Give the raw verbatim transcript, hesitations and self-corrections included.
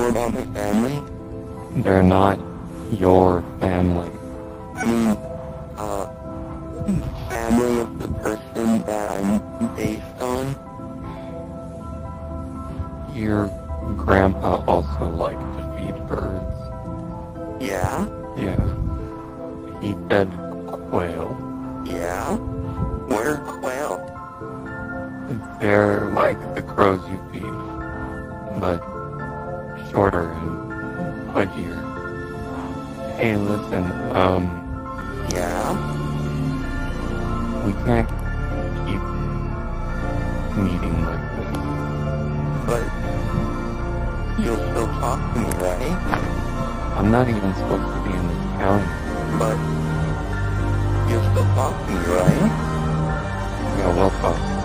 know about my family? They're not your family. I mean, uh, family of the person that I'm based on? Your grandpa also liked to feed birds. Yeah? Yeah. He fed quail. Yeah? What are quail? They're like the crows you feed, but shorter and pudgier. Hey, listen, um, Yeah? we can't keep meeting like this. But you'll still talk to me, right? I'm not even supposed to be in this county. But you'll still talk to me, right? Yeah, we'll talk.